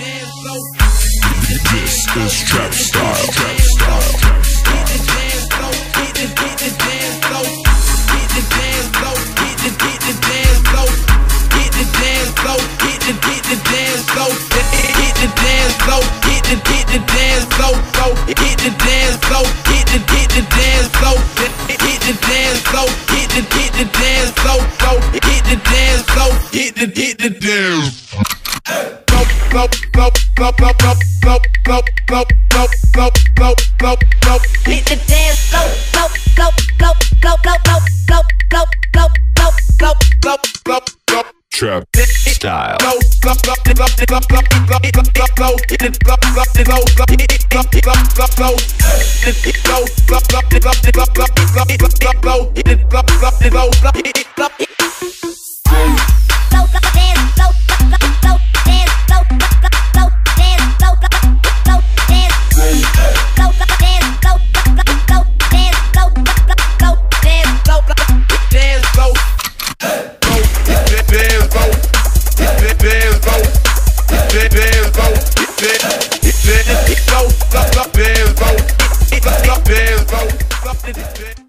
This is trap style. Hit the dance. Go, go, go, go, go, go, go, go, go, go, go, go, go. Hit the dance. Go, go, go, go, go, go, go, go, go, go, go, go, go, go. Trap style. Go, go, go, go, go, go, go, go, go. Hit it, go, go, go, go, go, go, go, go. Hit it, go, go, go, go, go, go, go, go, go. Hit it, go, go, go, go, go, go. Go,